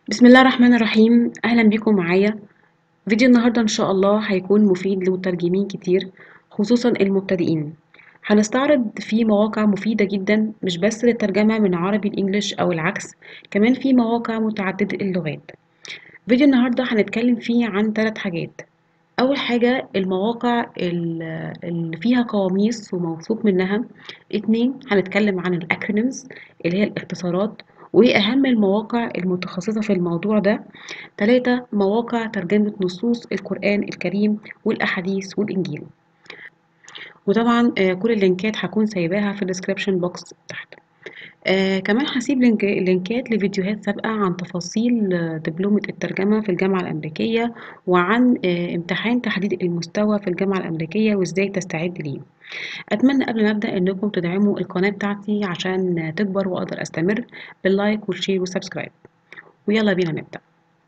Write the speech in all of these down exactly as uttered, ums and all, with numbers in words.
بسم الله الرحمن الرحيم. اهلا بيكم معايا. فيديو النهارده ان شاء الله هيكون مفيد لمترجمين كتير، خصوصا المبتدئين. هنستعرض فيه مواقع مفيدة جدا، مش بس للترجمة من عربي لإنجليش او العكس، كمان في مواقع متعددة اللغات. فيديو النهارده هنتكلم فيه عن ثلاث حاجات. اول حاجة المواقع ال- اللي فيها قواميس وموثوق منها. اتنين هنتكلم عن الاكرونيمز اللي هي الاختصارات وايه اهم المواقع المتخصصة في الموضوع ده. تلاتة مواقع ترجمة نصوص القرآن الكريم والأحاديث والإنجيل. وطبعا آه، كل اللينكات هكون سايباها في الديسكريبشن بوكس تحت. آه كمان هسيب لينك لينكات لفيديوهات سابقة عن تفاصيل آه، دبلومة الترجمة في الجامعة الأمريكية، وعن آه امتحان تحديد المستوى في الجامعة الأمريكية وإزاي تستعد ليه. أتمنى قبل ما أبدأ إنكم تدعموا القناة بتاعتي عشان تكبر وأقدر أستمر، باللايك والشير والسبسكرايب. ويلا بينا نبدأ.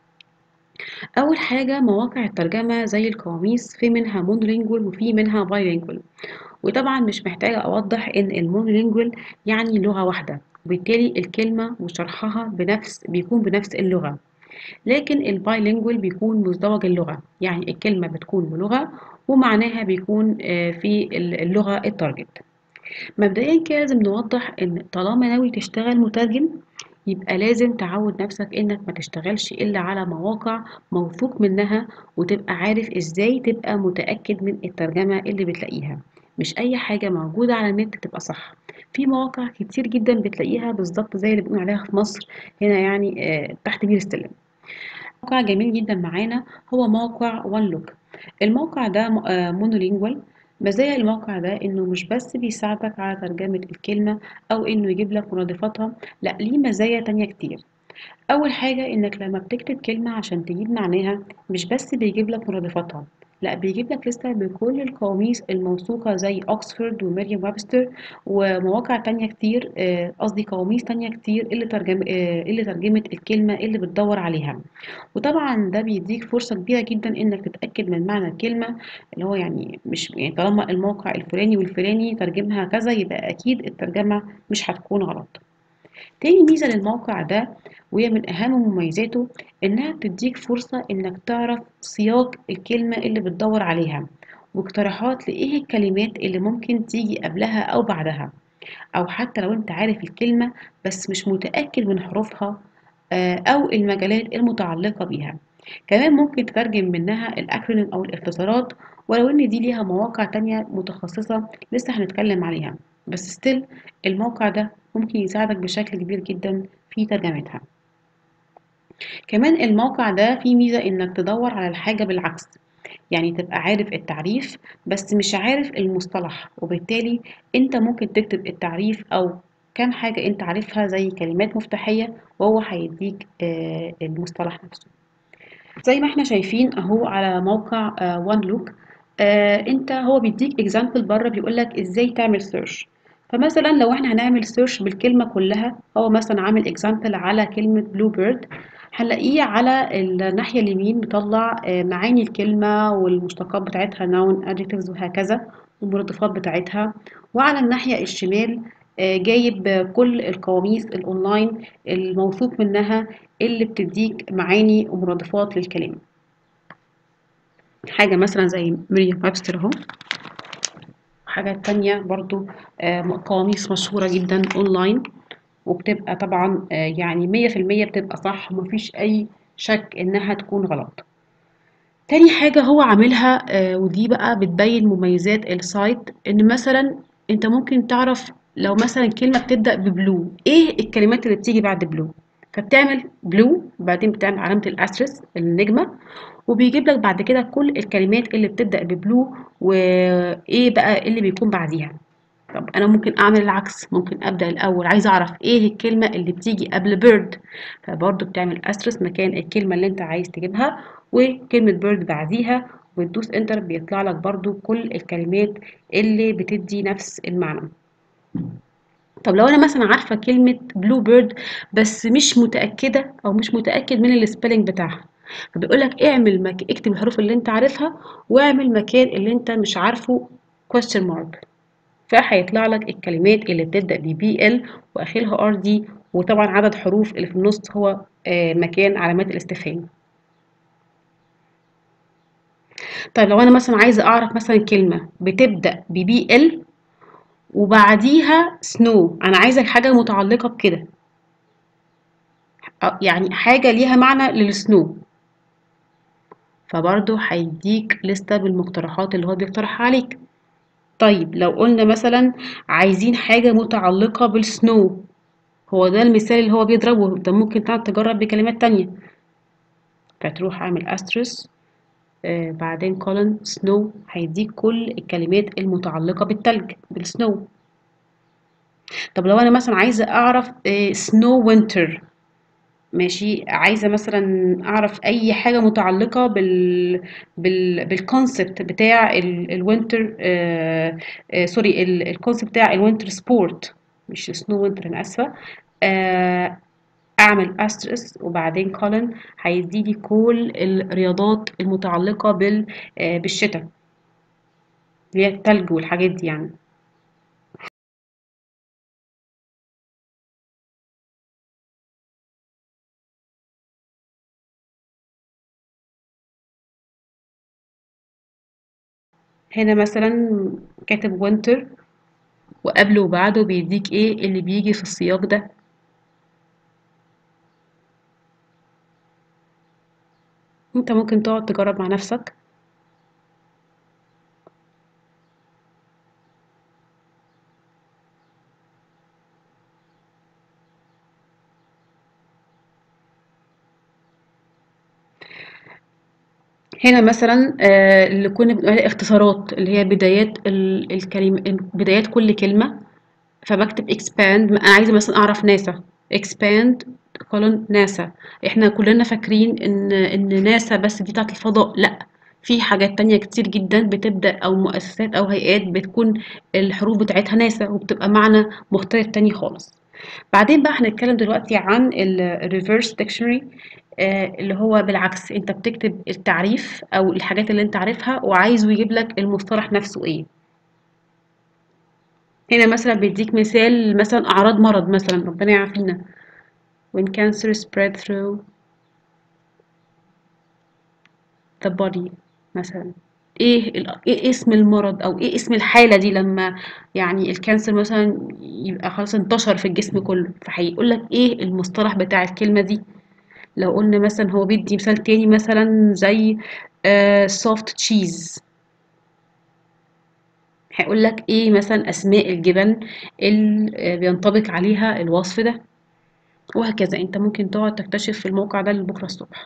أول حاجة مواقع الترجمة زي القواميس، في منها مونولينجوال وفي منها بايلينجوال. وطبعا مش محتاجة أوضح إن المونولينجوال يعني لغة واحدة، وبالتالي الكلمة وشرحها بنفس بيكون بنفس اللغة. لكن البايلينجوال بيكون مزدوج اللغة، يعني الكلمة بتكون بلغة ومعناها بيكون آه، في اللغة التارجت. مبدئيا كده لازم نوضح ان طالما ناوي تشتغل مترجم، يبقى لازم تعود نفسك انك ما تشتغلش الا على مواقع موثوق منها، وتبقى عارف ازاي تبقى متأكد من الترجمة اللي بتلاقيها. مش اي حاجة موجودة على النت تبقى صح. في مواقع كتير جدا بتلاقيها بالظبط زي اللي بنقول عليها في مصر هنا، يعني آه، تحت بير السلم. موقع جميل جدا معانا هو موقع وان لوك. الموقع ده مونولينجوال. مزايا الموقع ده انه مش بس بيساعدك على ترجمة الكلمة او انه يجيب لك مرادفاتها، لا ليه مزايا تانية كتير. اول حاجة انك لما بتكتب كلمة عشان تجيب معناها، مش بس بيجيب لك مرادفاتها، لا بيجيب لك لستة بكل القواميس الموثوقة زي اوكسفورد وميريام ويبستر ومواقع تانية كتير، آه، قصدي قواميس تانية كتير اللي ترجم آه، اللي ترجمت الكلمة اللي بتدور عليها. وطبعا ده بيديك فرصة كبيرة جدا انك تتأكد من معنى الكلمة، اللي هو يعني مش يعني طالما الموقع الفلاني والفلاني ترجمها كذا يبقى اكيد الترجمة مش هتكون غلط. تاني ميزة للموقع ده، وهي من أهم مميزاته، إنها بتديك فرصة إنك تعرف سياق الكلمة اللي بتدور عليها، واقتراحات لإيه الكلمات اللي ممكن تيجي قبلها أو بعدها. أو حتى لو أنت عارف الكلمة بس مش متأكد من حروفها آه، أو المجالات المتعلقة بيها. كمان ممكن تترجم منها الأكرونيم أو الاختصارات، ولو إن دي ليها مواقع تانية متخصصة لسه هنتكلم عليها، بس ستيل الموقع ده ممكن يساعدك بشكل كبير جدا في ترجمتها. كمان الموقع ده فيه ميزة إنك تدور على الحاجة بالعكس، يعني تبقى عارف التعريف بس مش عارف المصطلح، وبالتالي انت ممكن تكتب التعريف او كام حاجة انت عارفها زي كلمات مفتاحية، وهو هيديك آه، المصطلح نفسه. زي ما احنا شايفين اهو على موقع وان لوك. انت هو بيديك اكزامبل بره، بيقولك ازاي تعمل سيرش. فمثلا لو احنا هنعمل سيرش بالكلمة كلها، هو مثلا عامل اكزامبل على كلمة بلو بيرد، هنلاقيه على الناحية اليمين مطلع آه، معاني الكلمة والمشتقات بتاعتها noun adjectives وهكذا، والمرادفات بتاعتها. وعلى الناحية الشمال آه، جايب كل القواميس الأونلاين الموثوق منها اللي بتديك معاني ومرادفات للكلام. حاجة مثلا زي مريم ويبستر اهو. حاجات تانية برضو آه، قواميس مشهورة جدا أونلاين، وبتبقى طبعا آه، يعني مية في المية بتبقى صح ومفيش أي شك إنها تكون غلط. تاني حاجة هو عاملها آه، ودي بقى بتبين مميزات السايت، إن مثلا أنت ممكن تعرف لو مثلا كلمة بتبدأ ببلو، إيه الكلمات اللي بتيجي بعد بلو. فبتعمل بلو بعدين بتعمل علامة الأسترس النجمة، وبيجيب لك بعد كده كل الكلمات اللي بتبدأ ببلو وإيه بقى اللي بيكون بعديها. طب أنا ممكن أعمل العكس، ممكن أبدأ الأول عايزة أعرف إيه الكلمة اللي بتيجي قبل بيرد، فبرضه بتعمل أسترس مكان الكلمة اللي أنت عايز تجيبها وكلمة بيرد بعديها، وتدوس انتر بيطلع لك برضو كل الكلمات اللي بتدي نفس المعنى. طب لو انا مثلا عارفه كلمه بلو بيرد بس مش متاكده او مش متاكد من السبيلنج بتاعها، فبيقول لك اعمل مك... اكتب الحروف اللي انت عارفها واعمل مكان اللي انت مش عارفه question mark، فهيطلع لك الكلمات اللي بتبدا ب بي ال واخرها ار دي وطبعا عدد حروف اللي في النص هو آه، مكان علامات الاستفهام. طيب لو انا مثلا عايزه اعرف مثلا كلمه بتبدا ببي ال وبعديها سنو، انا عايزه حاجه متعلقه بكده، أ- يعني حاجه ليها معنى للسنو، فبرضه هيديك لستة بالمقترحات اللي هو بيقترحها عليك. طيب لو قلنا مثلا عايزين حاجة متعلقة بالسنو، هو ده المثال اللي هو بيضربه ده، ممكن تقعد تجرب بكلمات تانية، فتروح اعمل استرس آه بعدين كولن سنو، هيديك كل الكلمات المتعلقة بالتلج بالسنو. طب لو انا مثلا عايزة اعرف سنو وينتر، ماشي، عايزة مثلا اعرف اي حاجة متعلقة بال بال بالكونسبت بتاع الوينتر، آه آه سوري، الكونسبت بتاع الوينتر سبورت، مش سنو وينتر، انا اسفة. آه اعمل استرس وبعدين كولن، هيديلي كل الرياضات المتعلقة بال آه بالشتاء، اللي هي التلج والحاجات دي يعني. هنا مثلا كاتب وينتر وقبله وبعده بيديك ايه اللي بيجي في السياق ده. انت ممكن تقعد تجرب مع نفسك. هنا مثلا آه، اللي كنا بنقول عليها اختصارات، اللي هي بدايات ال- الكلمة، بدايات كل كلمة، فبكتب expand، انا عايزة مثلا اعرف ناسا، expand colon ناسا. احنا كلنا فاكرين ان ان ناسا بس دي بتاعت الفضاء، لا، في حاجات تانية كتير جدا بتبدأ او مؤسسات او هيئات بتكون الحروف بتاعتها ناسا وبتبقى معنى مختلف تاني خالص. بعدين بقى هنتكلم دلوقتي عن الريفرس ديكشنري، اللي هو بالعكس، انت بتكتب التعريف او الحاجات اللي انت عارفها وعايزه يجيب لك المصطلح نفسه ايه. هنا مثلا بيديك مثال، مثلا اعراض مرض مثلا، ربنا يعافينا، when cancer spread through the body مثلا، ايه ال- ايه اسم المرض او ايه اسم الحالة دي لما يعني الكانسر مثلا يبقى خلاص انتشر في الجسم كله، فهيقول لك ايه المصطلح بتاع الكلمة دي. لو قلنا مثلا، هو بيدي مثال تاني مثلا زي soft cheese، هيقول لك ايه مثلا اسماء الجبن اللي آه، بينطبق عليها الوصف ده، وهكذا. انت ممكن تقعد تكتشف في الموقع ده لبكره الصبح.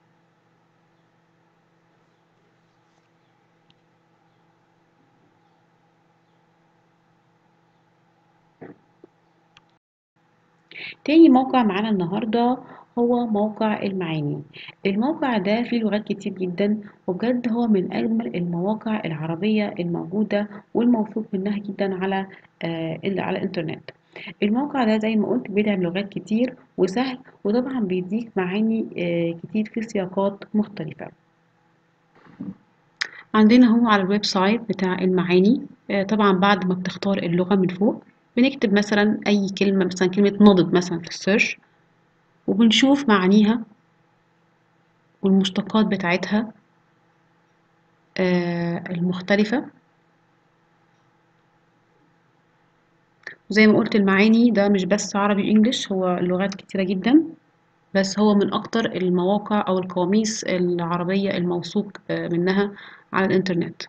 تاني موقع معانا النهارده هو موقع المعاني. الموقع ده فيه لغات كتير جدا، وبجد هو من اجمل المواقع العربيه الموجوده والموثوق منها جدا على آه اللي على الانترنت. الموقع ده زي ما قلت بيدعم لغات كتير وسهل، وطبعا بيديك معاني آه كتير في سياقات مختلفه. عندنا هو على الويب سايت بتاع المعاني، آه، طبعا بعد ما بتختار اللغة من فوق بنكتب مثلا أي كلمة، مثلا كلمة نضد مثلا في السيرش، وبنشوف معانيها والمشتقات بتاعتها آه، المختلفة. زي ما قلت المعاني ده مش بس عربي وإنجليش، هو لغات كتيرة جدا، بس هو من أكتر المواقع أو القواميس العربية الموثوق آه، منها على الإنترنت.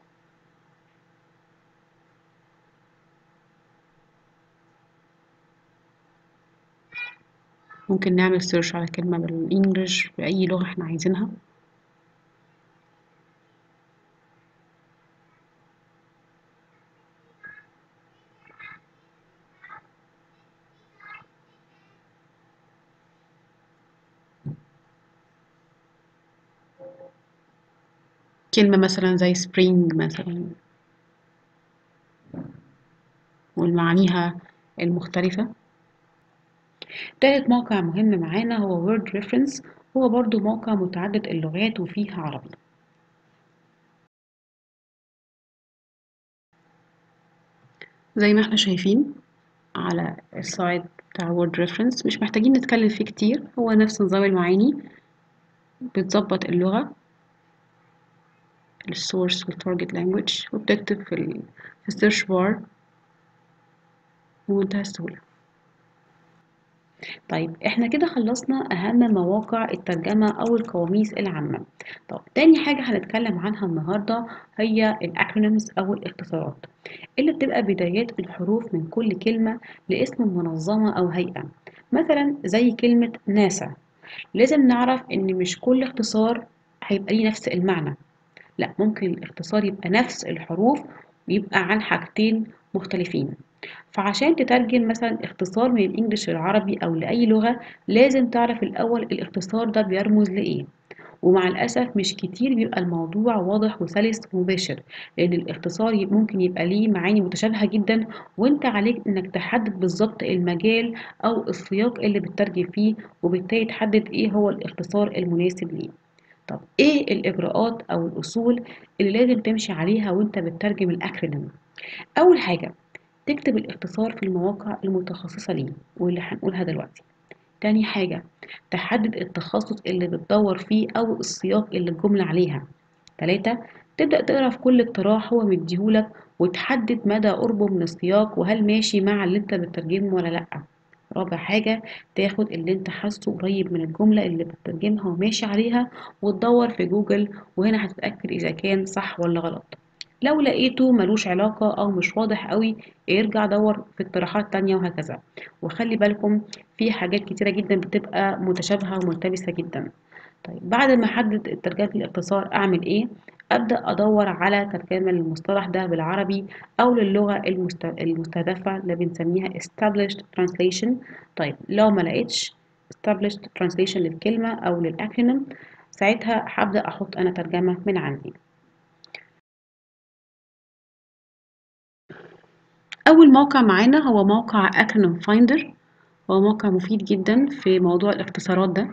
ممكن نعمل سيرش على كلمة بالإنجليش بأي لغة احنا عايزينها. كلمة مثلا زي spring مثلا والمعانيها المختلفة. تالت موقع مهم معانا هو word reference، هو برضو موقع متعدد اللغات وفيه عربي. زي ما احنا شايفين على السايد بتاع وورد ريفرنس، مش محتاجين نتكلم فيه كتير، هو نفس نظام المعاني. بتظبط اللغة، السورس والتارجت لانجوج، وبتكتب في ال في السيرش بار بمنتهى السهولة. طيب احنا كده خلصنا اهم مواقع الترجمة او القواميس العامة. طب تاني حاجة هنتكلم عنها النهاردة هي الاكرونيمز او الاختصارات، اللي بتبقى بدايات الحروف من كل كلمة لاسم منظمة او هيئة. مثلا زي كلمة ناسا، لازم نعرف ان مش كل اختصار هيبقى ليه نفس المعنى، لا، ممكن الاختصار يبقى نفس الحروف ويبقى عن حاجتين مختلفين. فعشان تترجم مثلا اختصار من الانجليش للعربي او لاي لغة، لازم تعرف الاول الاختصار ده بيرمز لايه. ومع الاسف مش كتير بيبقى الموضوع واضح وسلس ومباشر، لان الاختصار ممكن يبقى ليه معاني متشابهة جدا، وانت عليك انك تحدد بالظبط المجال او السياق اللي بتترجم فيه، وبالتالي تحدد ايه هو الاختصار المناسب ليه. طب ايه الاجراءات او الاصول اللي لازم تمشي عليها وانت بتترجم الاكرونيم؟ اول حاجة، تكتب الاختصار في المواقع المتخصصة ليه واللي هنقولها دلوقتي. تاني حاجة، تحدد التخصص اللي بتدور فيه أو السياق اللي الجملة عليها. تلاتة، تبدأ تقرأ في كل اقتراح هو مديهولك وتحدد مدى قربه من السياق وهل ماشي مع اللي انت بتترجمه ولا لأ. رابع حاجة، تاخد اللي انت حاسه قريب من الجملة اللي بتترجمها وماشي عليها وتدور في جوجل، وهنا هتتأكد إذا كان صح ولا غلط. لو لقيته ملوش علاقة أو مش واضح قوي، ارجع دور في اقتراحات تانية وهكذا. وخلي بالكم، في حاجات كتيرة جدا بتبقى متشابهة وملتبسة جدا. طيب بعد ما احدد ترجمة الاختصار اعمل ايه؟ ابدأ ادور على ترجمة للمصطلح ده بالعربي او للغة المست- المستهدفة اللي بنسميها established translation. طيب لو ما لقيتش established translation للكلمة او للاكرونيم، ساعتها هبدأ احط انا ترجمة من عندي. اول موقع معانا هو موقع acronym finder، هو موقع مفيد جدا في موضوع الاختصارات ده.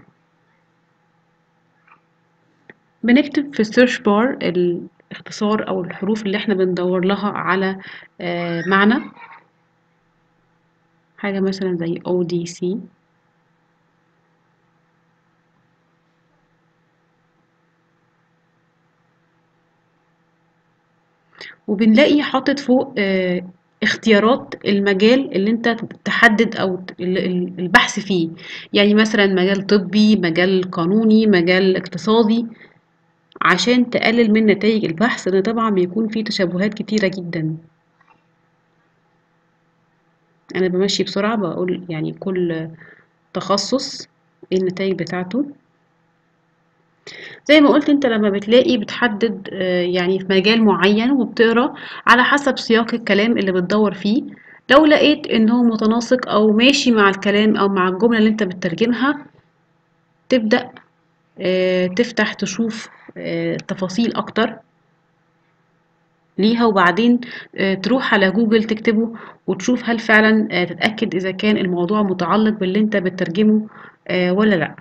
بنكتب في السيرش بار الاختصار او الحروف اللي احنا بندور لها على آه، معنى، حاجة مثلا زي أو دي سي. وبنلاقي حاطط فوق آه، اختيارات المجال اللي انت تحدد او ت- ال- ال- البحث فيه، يعني مثلا مجال طبي، مجال قانوني، مجال اقتصادي، عشان تقلل من نتائج البحث، لان طبعا بيكون فيه تشابهات كتيرة جدا. انا بمشي بسرعة بقول يعني كل تخصص ايه النتائج بتاعته. زي ما قلت، انت لما بتلاقي بتحدد آه، يعني في مجال معين وبتقرا على حسب سياق الكلام اللي بتدور فيه. لو لقيت ان هو متناسق او ماشي مع الكلام او مع الجملة اللي انت بتترجمها، تبدأ آه، تفتح تشوف آه، تفاصيل اكتر ليها، وبعدين آه، تروح على جوجل تكتبه وتشوف هل فعلا آه، تتأكد اذا كان الموضوع متعلق باللي انت بتترجمه آه، ولا لا.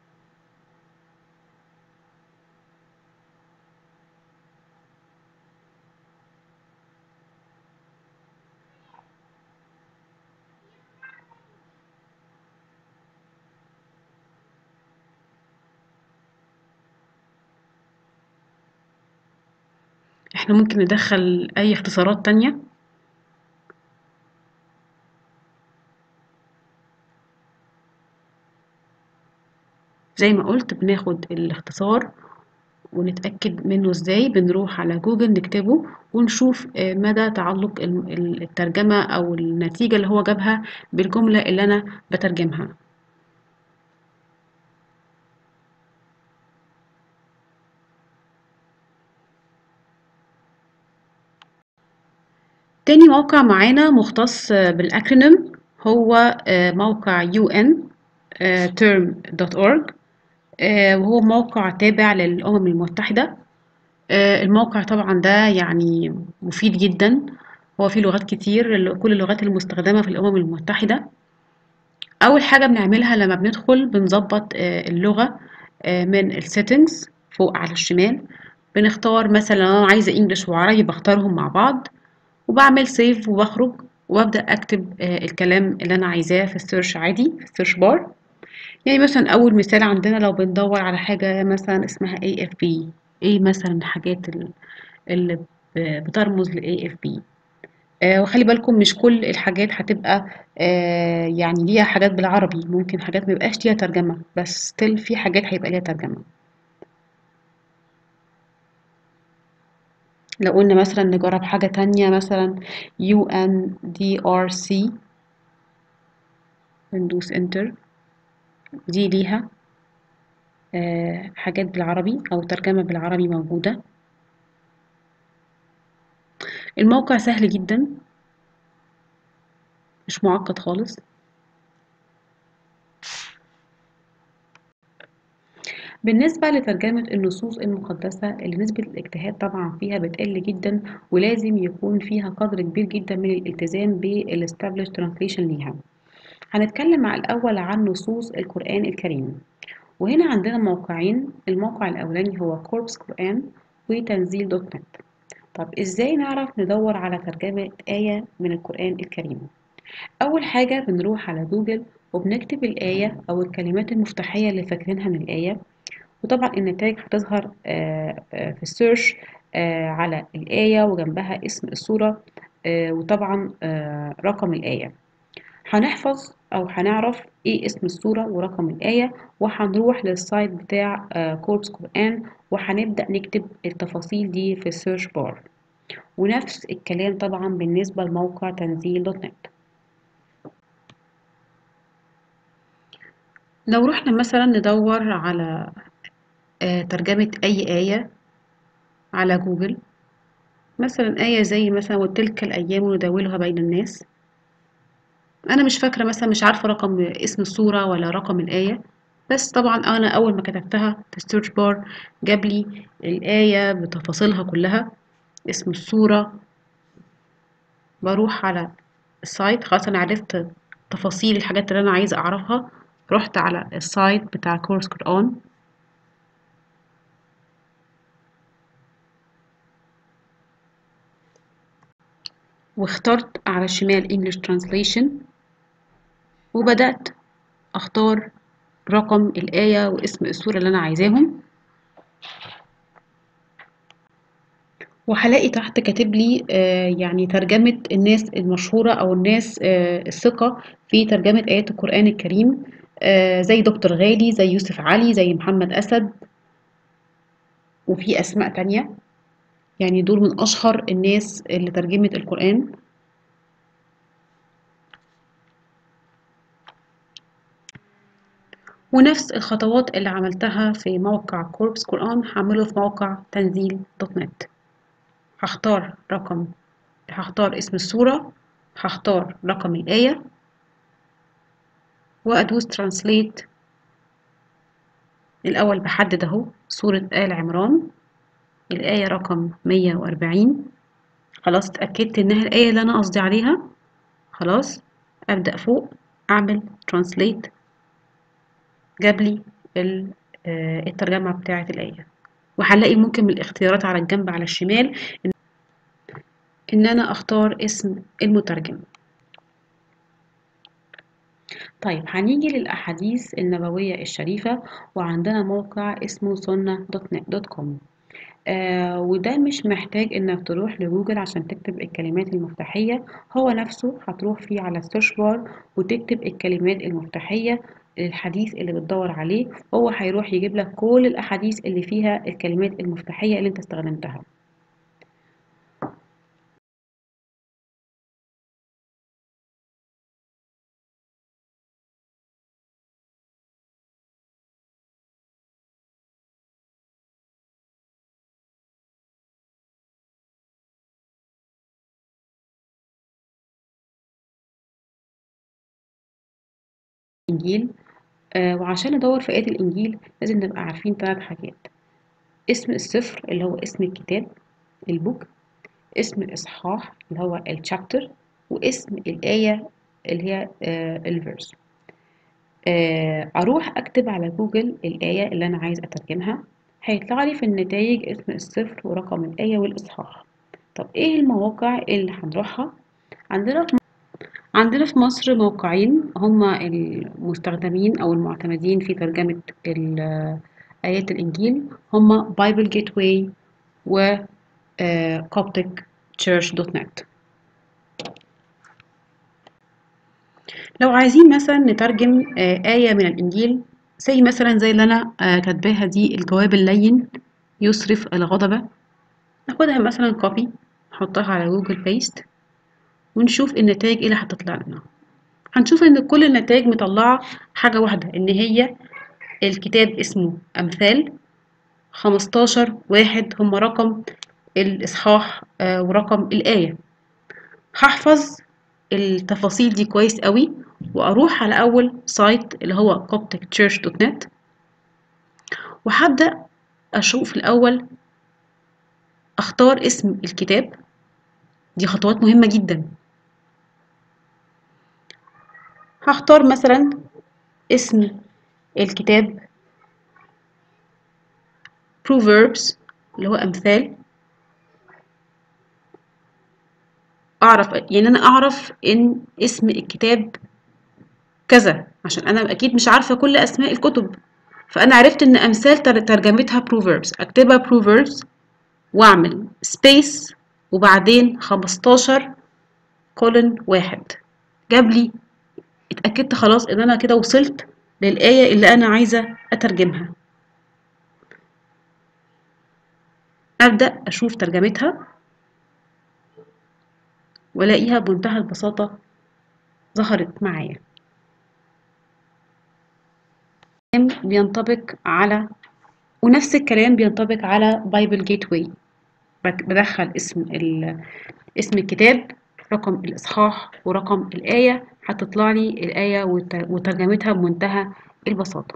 احنا ممكن ندخل اي اختصارات تانية. زي ما قلت بناخد الاختصار ونتأكد منه ازاي، بنروح على جوجل نكتبه ونشوف آه، مدى تعلق الم- ال- الترجمة او النتيجة اللي هو جابها بالجملة اللي انا بترجمها. تاني موقع معانا مختص آه، بالاكرونيم هو آه، موقع يو ان تيرم دوت اورج، وهو موقع تابع للأمم المتحدة. آه، الموقع طبعا ده يعني مفيد جدا، هو فيه لغات كتير، ال- كل اللغات المستخدمة في الأمم المتحدة. أول حاجة بنعملها لما بندخل بنظبط آه، اللغة آه، من السيتنجز فوق على الشمال. بنختار مثلا أنا عايزة انجلش وعربي، بختارهم مع بعض وبعمل سيف وبخرج وابدا اكتب آه، الكلام اللي انا عايزاه في السيرش عادي في السيرش بار. يعني مثلا اول مثال عندنا لو بندور على حاجه مثلا اسمها إيه إف بي، ايه مثلا الحاجات ال- اللي ب- بترمز ل إيه إف بي. آه، وخلي بالكم مش كل الحاجات هتبقى آه، يعني ليها حاجات بالعربي، ممكن حاجات ميبقاش ليها ترجمة، بس still في حاجات هيبقى ليها ترجمة. لو قلنا مثلا نجرب حاجة تانية مثلا يو إن دي آر سي، ندوس انتر، دي ليها آه، حاجات بالعربي أو ترجمة بالعربي موجودة. الموقع سهل جدا، مش معقد خالص. بالنسبة لترجمة النصوص المقدسة اللي نسبة الاجتهاد طبعا فيها بتقل جدا، ولازم يكون فيها قدر كبير جدا من الالتزام بالاستابلش ترانسليشن ليها. هنتكلم مع الأول عن نصوص القرآن الكريم، وهنا عندنا موقعين. الموقع الأولاني هو كوربس قرآن وتنزيل دوت نت. طب ازاي نعرف ندور على ترجمة آية من القرآن الكريم؟ أول حاجة بنروح على جوجل وبنكتب الآية أو الكلمات المفتاحية اللي فاكرينها من الآية، وطبعا النتائج هتظهر آه، آه، في السيرش آه، على الآية وجنبها اسم السورة آه، وطبعا آه، رقم الآية. هنحفظ أو هنعرف إيه اسم السورة ورقم الآية، وهنروح للسايت بتاع كوربس قرآن وهنبدأ نكتب التفاصيل دي في السيرش بار. ونفس الكلام طبعا بالنسبة لموقع تنزيل دوت نت. لو رحنا مثلا ندور على آه، ترجمة أي آية على جوجل، مثلا آية زي مثلا وتلك الأيام نداولها بين الناس، أنا مش فاكرة مثلا، مش عارفة رقم اسم السورة ولا رقم الآية، بس طبعا أنا أول ما كتبتها في السيرش بار جاب لي الآية بتفاصيلها كلها، اسم السورة. بروح على السايت، خلاص أنا عرفت تفاصيل الحاجات اللي أنا عايزة أعرفها. رحت على السايت بتاع كورس قرآن، واخترت على الشمال English Translation، وبدأت أختار رقم الآية واسم السورة اللي أنا عايزاهم، وهلاقي تحت كاتب لي آه، يعني ترجمة الناس المشهورة أو الناس آه، الثقة في ترجمة آيات القرآن الكريم، آه، زي دكتور غالي، زي يوسف علي، زي محمد أسد، وفي أسماء تانية. يعني دول من أشهر الناس اللي ترجمت القرآن. ونفس الخطوات اللي عملتها في موقع كوربس قرآن هعمله في موقع تنزيل دوت نت. هختار رقم، هختار اسم السورة، هختار رقم الآية، وأدوس ترانسليت. الأول بحدد أهو سورة آل عمران الآية رقم مية وأربعين، خلاص اتأكدت إنها الآية اللي أنا قصدي عليها. خلاص أبدأ فوق أعمل ترانسليت، جابلي آه، الترجمة بتاعة الآية. وهنلاقي ممكن من الاختيارات على الجنب على الشمال إن أنا أختار اسم المترجم. طيب هنيجي للأحاديث النبوية الشريفة، وعندنا موقع اسمه سنة دوت نت دوت كوم. آه وده مش محتاج انك تروح لجوجل عشان تكتب الكلمات المفتاحية، هو نفسه هتروح فيه على السيرش بار وتكتب الكلمات المفتاحية الحديث اللي بتدور عليه، هو هيروح يجيب لك كل الأحاديث اللي فيها الكلمات المفتاحية اللي انت استخدمتها. إنجيل، آه وعشان ندور في آيات الإنجيل لازم نبقى عارفين ثلاث حاجات: اسم السفر اللي هو اسم الكتاب البوك، اسم الإصحاح اللي هو الشابتر، واسم الآية اللي هي الفيرس. أروح أكتب على جوجل الآية اللي أنا عايز أترجمها، هيطلع لي في النتائج اسم السفر ورقم الآية والإصحاح. طب إيه المواقع اللي هنروحها؟ عندنا عندنا في مصر موقعين هما المستخدمين أو المعتمدين في ترجمة ال- آيات الإنجيل، هما Bible Gateway و آه، Coptic Church دوت نت. لو عايزين مثلا نترجم آه، آية من الإنجيل، زي مثلا زي اللي أنا آه، كاتباها دي، الجواب اللين يصرف الغضب، ناخدها مثلا كوبي، نحطها على جوجل بيست، ونشوف النتائج ايه اللي هتطلع لنا. هنشوف ان كل النتائج مطلعة حاجة واحدة، ان هي الكتاب اسمه أمثال خمستاشر واحد، هم رقم الإصحاح آه، ورقم الآية. هحفظ التفاصيل دي كويس قوي، وأروح على أول سايت اللي هو coptic church دوت net، وهبدأ أشوف الأول أختار اسم الكتاب. دي خطوات مهمة جدا. هختار مثلا اسم الكتاب Proverbs اللي هو أمثال. أعرف يعني أنا أعرف إن اسم الكتاب كذا، عشان أنا أكيد مش عارفة كل أسماء الكتب، فأنا عرفت إن أمثال تر- ترجمتها Proverbs، أكتبها Proverbs وأعمل space وبعدين خمستاشر كولن واحد، جاب لي. اتأكدت خلاص إن أنا كده وصلت للآية اللي أنا عايزة أترجمها. أبدأ أشوف ترجمتها وألاقيها بمنتهى البساطة ظهرت معايا. بينطبق على ونفس الكلام بينطبق على بايبل جيت واي. بدخل اسم ال... اسم الكتاب، رقم الإصحاح ورقم الآية، هتطلع لي الآية وت- وترجمتها بمنتهى البساطة.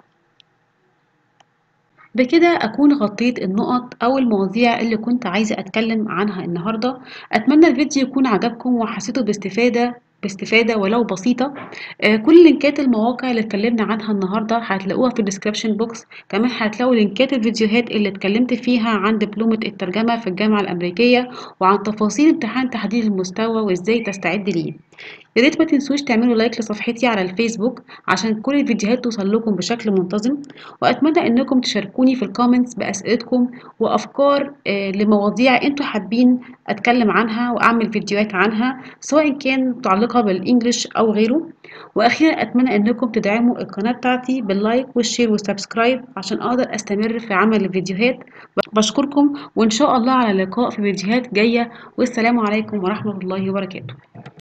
بكده أكون غطيت النقط أو المواضيع اللي كنت عايزة أتكلم عنها النهاردة. أتمنى الفيديو يكون عجبكم وحسيتوا باستفادة باستفادة ولو بسيطة. آه، كل لينكات المواقع اللي اتكلمنا عنها النهاردة هتلاقوها في الديسكريبشن بوكس. كمان هتلاقوا لينكات الفيديوهات اللي اتكلمت فيها عن دبلومة الترجمة في الجامعة الأمريكية، وعن تفاصيل امتحان تحديد المستوى وإزاي تستعد ليه. يا ريت ما تنسوش تعملوا لايك لصفحتي على الفيسبوك عشان كل الفيديوهات توصل لكم بشكل منتظم. واتمنى انكم تشاركوني في الكومنتس باسئلتكم وافكار آه، لمواضيع انتوا حابين اتكلم عنها واعمل فيديوهات عنها، سواء كان متعلقة بالانجليش او غيره. واخيرا اتمنى انكم تدعموا القناة بتاعتي باللايك والشير والسبسكرايب عشان اقدر استمر في عمل الفيديوهات. بشكركم وان شاء الله على اللقاء في فيديوهات جاية، والسلام عليكم ورحمة الله وبركاته.